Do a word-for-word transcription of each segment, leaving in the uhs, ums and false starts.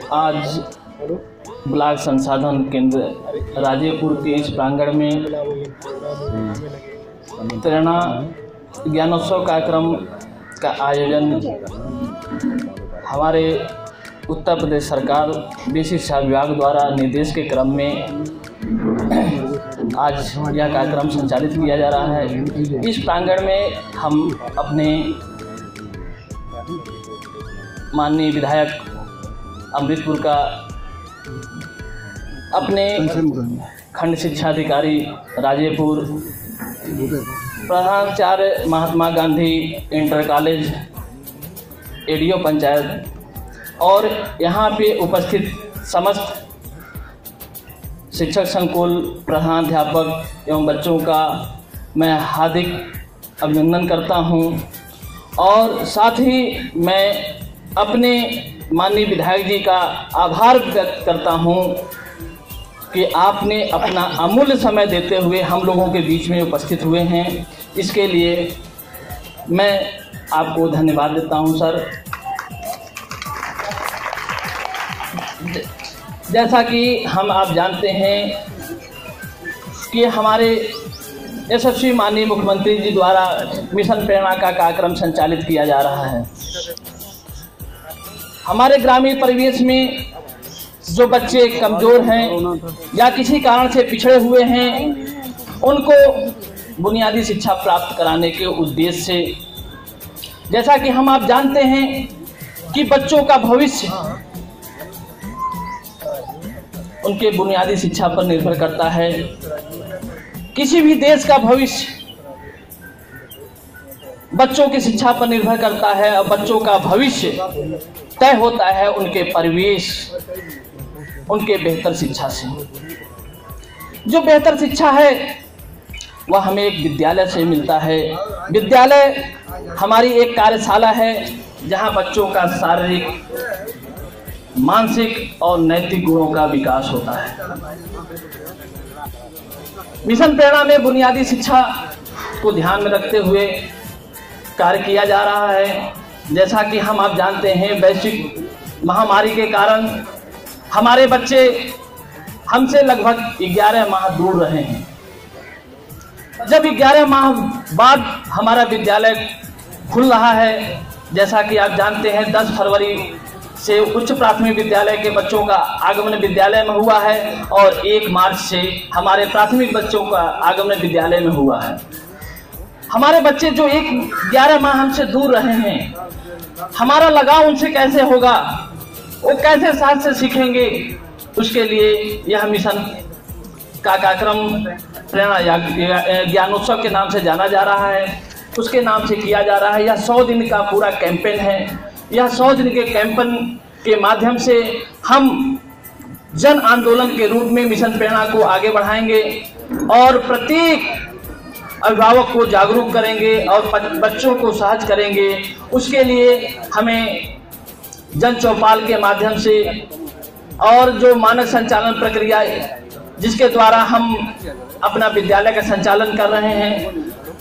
आज ब्लॉक संसाधन केंद्र राजेपुर के इस प्रांगण में प्रेरणा ज्ञानोत्सव कार्यक्रम का आयोजन हमारे उत्तर प्रदेश सरकार बेसिक शिक्षा विभाग द्वारा निर्देश के क्रम में आज यह कार्यक्रम संचालित किया जा रहा है। इस प्रांगण में हम अपने माननीय विधायक अमृतपुर का अपने खंड शिक्षा अधिकारी राजेपुर, प्रधानाचार्य Mahatma Gandhi inter college ADO panchayat और यहाँ पे उपस्थित समस्त शिक्षक संकुल प्रधानाध्यापक एवं बच्चों का मैं हार्दिक अभिनंदन करता हूँ। और साथ ही मैं अपने माननीय विधायक जी का आभार व्यक्त करता हूँ कि आपने अपना अमूल्य समय देते हुए हम लोगों के बीच में उपस्थित हुए हैं। इसके लिए मैं आपको धन्यवाद देता हूँ सर। जैसा कि हम आप जानते हैं कि हमारे यशस्वी माननीय मुख्यमंत्री जी द्वारा मिशन प्रेरणा का कार्यक्रम संचालित किया जा रहा है। हमारे ग्रामीण परिवेश में जो बच्चे कमज़ोर हैं या किसी कारण से पिछड़े हुए हैं, उनको बुनियादी शिक्षा प्राप्त कराने के उद्देश्य से, जैसा कि हम आप जानते हैं कि बच्चों का भविष्य उनके बुनियादी शिक्षा पर निर्भर करता है। किसी भी देश का भविष्य बच्चों की शिक्षा पर निर्भर करता है और बच्चों का भविष्य तय होता है उनके परिवेश, उनके बेहतर शिक्षा से। जो बेहतर शिक्षा है वह हमें एक विद्यालय से मिलता है। विद्यालय हमारी एक कार्यशाला है जहां बच्चों का शारीरिक, मानसिक और नैतिक गुणों का विकास होता है। मिशन प्रेरणा में बुनियादी शिक्षा को ध्यान में रखते हुए कार्य किया जा रहा है। जैसा कि हम आप जानते हैं, वैश्विक महामारी के कारण हमारे बच्चे हमसे लगभग ग्यारह माह दूर रहे हैं। जब ग्यारह माह बाद हमारा विद्यालय खुल रहा है, जैसा कि आप जानते हैं दस फरवरी से उच्च प्राथमिक विद्यालय के बच्चों का आगमन विद्यालय में हुआ है और एक मार्च से हमारे प्राथमिक बच्चों का आगमन विद्यालय में हुआ है। हमारे बच्चे जो एक ग्यारह माह हमसे दूर रहे हैं, हमारा लगाव उनसे कैसे होगा, वो कैसे साथ से सीखेंगे, उसके लिए यह मिशन का कार्यक्रम प्रेरणा ज्ञानोत्सव के नाम से जाना जा रहा है, उसके नाम से किया जा रहा है। यह सौ दिन का पूरा कैंपेन है। यह सौ दिन के कैंपेन के माध्यम से हम जन आंदोलन के रूप में मिशन प्रेरणा को आगे बढ़ाएंगे और प्रत्येक अभिभावक को जागरूक करेंगे और बच्चों को सहज करेंगे। उसके लिए हमें जन चौपाल के माध्यम से और जो मानक संचालन प्रक्रिया जिसके द्वारा हम अपना विद्यालय का संचालन कर रहे हैं,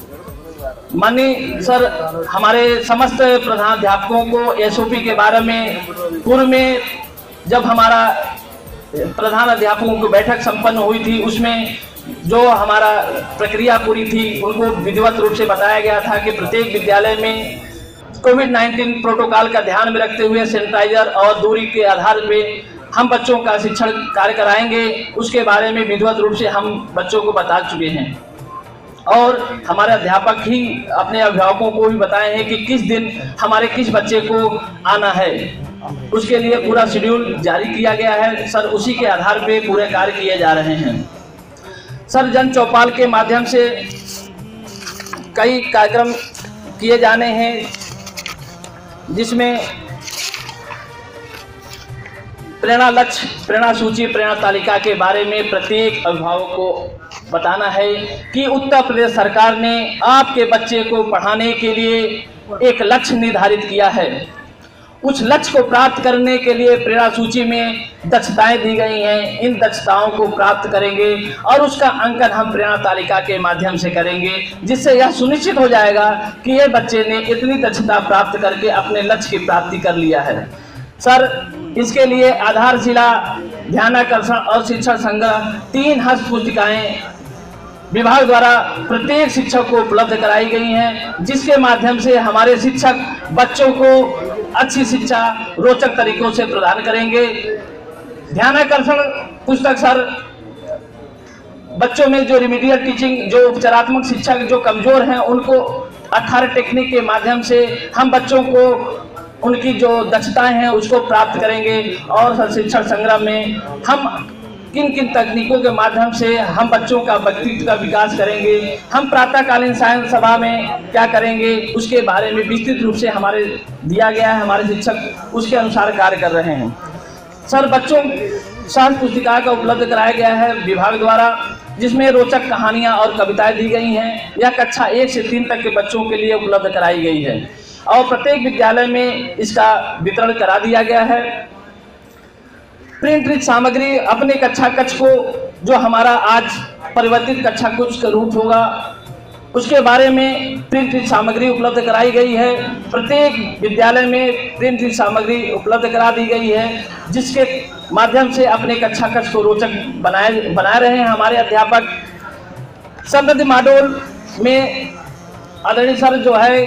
माननीय सर हमारे समस्त प्रधानाध्यापकों को एसओपी के बारे में पूर्व में जब हमारा प्रधान अध्यापकों की बैठक संपन्न हुई थी, उसमें जो हमारा प्रक्रिया पूरी थी उनको विधिवत रूप से बताया गया था कि प्रत्येक विद्यालय में कोविड नाइन्टीन प्रोटोकॉल का ध्यान में रखते हुए सैनिटाइजर और दूरी के आधार पे हम बच्चों का शिक्षण कार्य कराएंगे। उसके बारे में विधिवत रूप से हम बच्चों को बता चुके हैं और हमारे अध्यापक ही अपने अभिभावकों को भी बताए हैं कि किस दिन हमारे किस बच्चे को आना है। उसके लिए पूरा शेड्यूल जारी किया गया है सर। उसी के आधार पे पूरे कार्य किए जा रहे हैं सर। जन चौपाल के माध्यम से कई कार्यक्रम किए जाने हैं, जिसमें प्रेरणा लक्ष्य, प्रेरणा सूची, प्रेरणा तालिका के बारे में प्रत्येक अभिभावक को बताना है कि उत्तर प्रदेश सरकार ने आपके बच्चे को पढ़ाने के लिए एक लक्ष्य निर्धारित किया है। उस लक्ष्य को प्राप्त करने के लिए प्रेरणा सूची में दक्षताएं दी गई हैं। इन दक्षताओं को प्राप्त करेंगे और उसका अंकन हम प्रेरणा तालिका के माध्यम से करेंगे, जिससे यह सुनिश्चित हो जाएगा कि ये बच्चे ने इतनी दक्षता प्राप्त करके अपने लक्ष्य की प्राप्ति कर लिया है। सर, इसके लिए आधारशिला, ध्यानाकर्षण और शिक्षण संग्रह तीन हस्त पुस्तिकाएं विभाग द्वारा प्रत्येक शिक्षक को उपलब्ध कराई गई हैं, जिसके माध्यम से हमारे शिक्षक बच्चों को अच्छी शिक्षा रोचक तरीकों से प्रदान करेंगे। ध्यानाकर्षण पुस्तक सर बच्चों में जो रिमीडियल टीचिंग, जो उपचारात्मक शिक्षा जो कमजोर हैं, उनको अठारह टेक्निक के माध्यम से हम बच्चों को उनकी जो दक्षताएं हैं उसको प्राप्त करेंगे। और शिक्षण संग्रह में हम किन किन तकनीकों के माध्यम से हम बच्चों का व्यक्तित्व का विकास करेंगे, हम प्रातःकालीन सायंस सभा में क्या करेंगे, उसके बारे में विस्तृत रूप से हमारे दिया गया है। हमारे शिक्षक उसके अनुसार कार्य कर रहे हैं। सर बच्चों सहज पुस्तिका का उपलब्ध कराया गया है विभाग द्वारा, जिसमें रोचक कहानियां और कविताएं दी गई हैं। यह कक्षा एक से तीन तक के बच्चों के लिए उपलब्ध कराई गई है और प्रत्येक विद्यालय में इसका वितरण करा दिया गया है। प्रिंट रिच सामग्री अपने कक्षा कक्ष को, जो हमारा आज परिवर्तित कक्षा कक्ष का रूप होगा, उसके बारे में प्रिंट रिच सामग्री उपलब्ध कराई गई है। प्रत्येक विद्यालय में प्रिंट रिच सामग्री उपलब्ध करा दी गई है, जिसके माध्यम से अपने कक्षा कक्ष को रोचक बनाए बना रहे हैं हमारे अध्यापक। समृद्धि मॉड्यूल में आदरणीय सर जो है,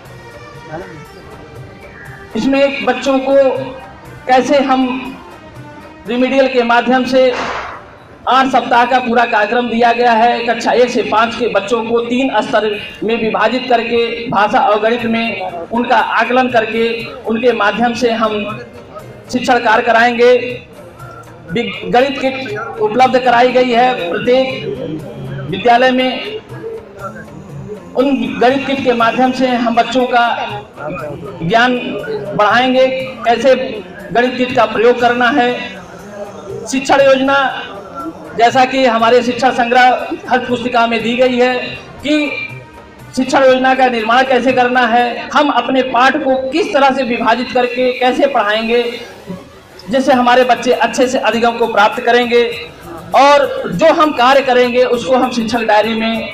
इसमें बच्चों को कैसे हम रिमीडियल के माध्यम से आठ सप्ताह का पूरा कार्यक्रम दिया गया है। कक्षा एक से पाँच के बच्चों को तीन स्तर में विभाजित करके भाषा और गणित में उनका आकलन करके उनके माध्यम से हम शिक्षण कार्य कराएंगे। गणित किट उपलब्ध कराई गई है प्रत्येक विद्यालय में। उन गणित किट के माध्यम से हम बच्चों का ज्ञान बढ़ाएंगे, कैसे गणित किट का प्रयोग करना है। शिक्षण योजना, जैसा कि हमारे शिक्षण संग्रह हर पुस्तिका में दी गई है कि शिक्षण योजना का निर्माण कैसे करना है, हम अपने पाठ को किस तरह से विभाजित करके कैसे पढ़ाएंगे, जिससे हमारे बच्चे अच्छे से अधिगम को प्राप्त करेंगे। और जो हम कार्य करेंगे उसको हम शिक्षक डायरी में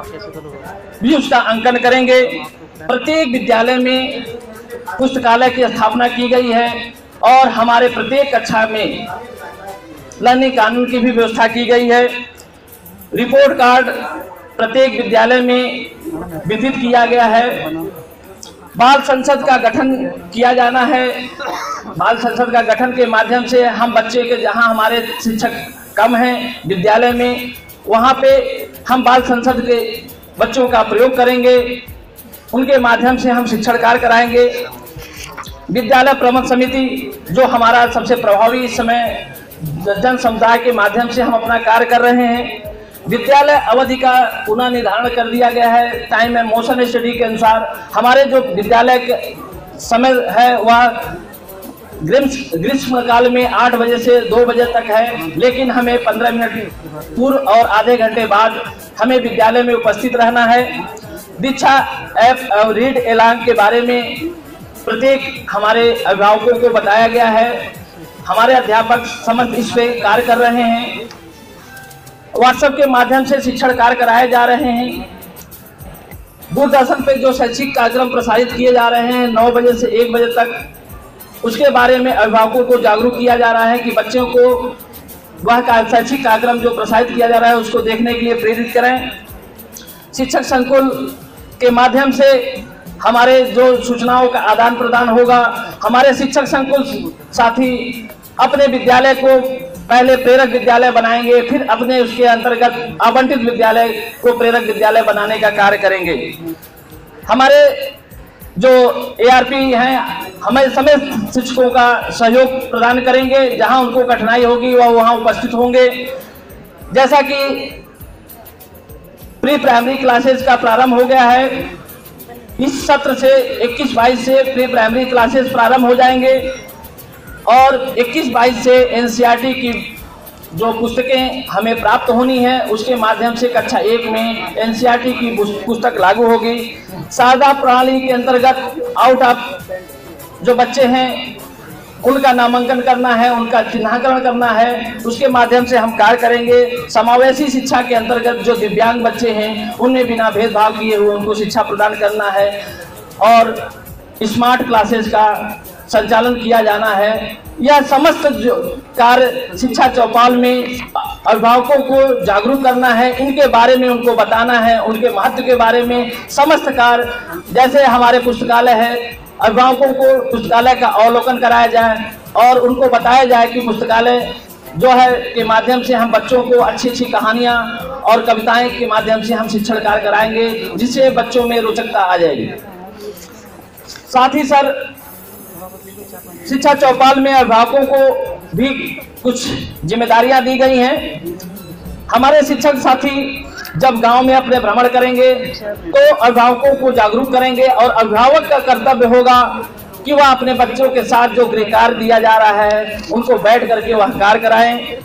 भी उसका अंकन करेंगे। प्रत्येक विद्यालय में पुस्तकालय की स्थापना की गई है और हमारे प्रत्येक कक्षा में लर्निंग कानून की भी व्यवस्था की गई है। रिपोर्ट कार्ड प्रत्येक विद्यालय में वितरित किया गया है। बाल संसद का गठन किया जाना है। बाल संसद का गठन के माध्यम से हम बच्चे के, जहां हमारे शिक्षक कम हैं विद्यालय में, वहां पे हम बाल संसद के बच्चों का प्रयोग करेंगे। उनके माध्यम से हम शिक्षण कार्य कराएंगे। विद्यालय प्रबंध समिति जो हमारा सबसे प्रभावी इस समय जन समुदाय के माध्यम से हम अपना कार्य कर रहे हैं। विद्यालय अवधि का पुनः निर्धारण कर दिया गया है। टाइम एंड मोशन स्टडी के अनुसार हमारे जो विद्यालय के समय है वह ग्रीष्म ग्रीष्म काल में आठ बजे से दो बजे तक है, लेकिन हमें पंद्रह मिनट पूर्व और आधे घंटे बाद हमें विद्यालय में उपस्थित रहना है। दीक्षा ऐप और रीड एलान के बारे में प्रत्येक हमारे अभिभावकों को बताया गया है। हमारे अध्यापक समस्त इस पे कार्य कर रहे हैं। व्हाट्सएप के माध्यम से शिक्षण कार्य कराए जा रहे हैं। दूरदर्शन पे जो शैक्षिक कार्यक्रम प्रसारित किए जा रहे हैं नौ बजे से एक बजे तक, उसके बारे में अभिभावकों को जागरूक किया जा रहा है कि बच्चों को वह शैक्षिक कार्यक्रम जो प्रसारित किया जा रहा है उसको देखने के लिए प्रेरित करें। शिक्षक संकुल के माध्यम से हमारे जो सूचनाओं का आदान प्रदान होगा, हमारे शिक्षक संकुल साथी अपने विद्यालय को पहले प्रेरक विद्यालय बनाएंगे, फिर अपने उसके अंतर्गत आवंटित विद्यालय को प्रेरक विद्यालय बनाने का कार्य करेंगे। हमारे जो ए आर पी हैं हमें समेत शिक्षकों का सहयोग प्रदान करेंगे। जहां उनको कठिनाई होगी वह वहां उपस्थित होंगे। जैसा कि प्री प्राइमरी क्लासेस का प्रारंभ हो गया है, इस सत्र से इक्कीस बाईस से प्री प्राइमरी क्लासेस प्रारंभ हो जाएंगे और इक्कीस बाईस से एन सी आर टी की जो पुस्तकें हमें प्राप्त होनी है उसके माध्यम से कक्षा एक में एन सी आर टी की पुस्तक लागू होगी। शारदा प्रणाली के अंतर्गत आउट ऑफ जो बच्चे हैं उनका नामांकन करना है, उनका चिन्हांकन करना है, उसके माध्यम से हम कार्य करेंगे। समावेशी शिक्षा के अंतर्गत जो दिव्यांग बच्चे हैं उनमें बिना भेदभाव किए हुए उनको शिक्षा प्रदान करना है और स्मार्ट क्लासेस का संचालन किया जाना है। यह समस्त जो कार्य शिक्षा चौपाल में अभिभावकों को जागरूक करना है, इनके बारे में उनको बताना है, उनके महत्व के बारे में समस्त कार्य, जैसे हमारे पुस्तकालय है, अभिभावकों को पुस्तकालय का अवलोकन कराया जाए और उनको बताया जाए कि पुस्तकालय जो है के माध्यम से हम बच्चों को अच्छी अच्छी कहानियाँ और कविताएं के माध्यम से हम शिक्षण कार्य कराएंगे, जिससे बच्चों में रोचकता आ जाएगी। साथ ही सर शिक्षा चौपाल में अभिभावकों को भी कुछ जिम्मेदारियां दी गई हैं। हमारे शिक्षक साथी जब गांव में अपने भ्रमण करेंगे तो अभिभावकों को जागरूक करेंगे और अभिभावक का कर्तव्य होगा कि वह अपने बच्चों के साथ जो गृह कार्य दिया जा रहा है उनको बैठ करके वह कार्य कराएं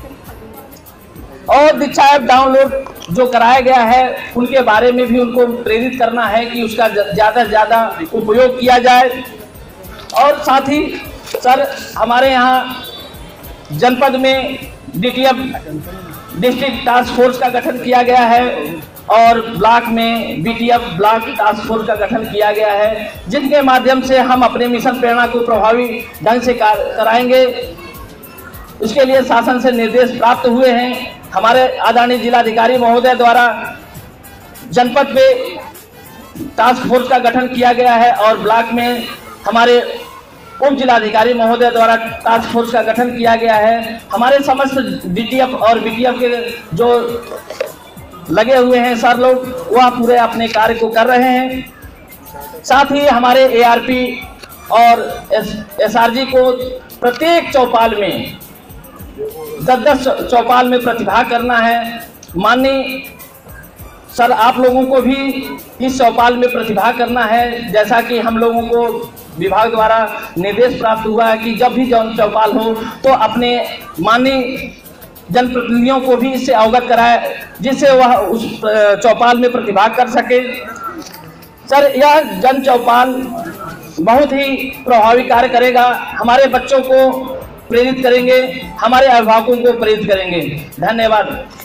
और दीक्षा ऐप डाउनलोड जो कराया गया है उनके बारे में भी उनको प्रेरित करना है कि उसका ज़्यादा से ज़्यादा उपयोग किया जाए। और साथ ही सर हमारे यहाँ जनपद में D T F district task force का गठन किया गया है और ब्लॉक में B T F block task force का गठन किया गया है, जिनके माध्यम से हम अपने मिशन प्रेरणा को प्रभावी ढंग से कराएंगे। इसके लिए शासन से निर्देश प्राप्त हुए हैं। हमारे आदरणीय जिलाधिकारी महोदय द्वारा जनपद पे टास्क फोर्स का गठन किया गया है और ब्लॉक में हमारे उप जिलाधिकारी महोदय द्वारा टास्क फोर्स का गठन किया गया है। हमारे समस्त डी टी एफ और बी टी एफ के जो लगे हुए हैं सर लोग वह पूरे अपने कार्य को कर रहे हैं। साथ ही हमारे ए आर पी और एस आर जी को प्रत्येक चौपाल में दस दस चौपाल में प्रतिभाग करना है। माननीय सर आप लोगों को भी इस चौपाल में प्रतिभाग करना है, जैसा कि हम लोगों को विभाग द्वारा निर्देश प्राप्त हुआ है कि जब भी जन चौपाल हो तो अपने माननीय जनप्रतिनिधियों को भी इससे अवगत कराए, जिससे वह उस चौपाल में प्रतिभाग कर सके। सर यह जन चौपाल बहुत ही प्रभावी कार्य करेगा, हमारे बच्चों को प्रेरित करेंगे, हमारे अभिभावकों को प्रेरित करेंगे। धन्यवाद।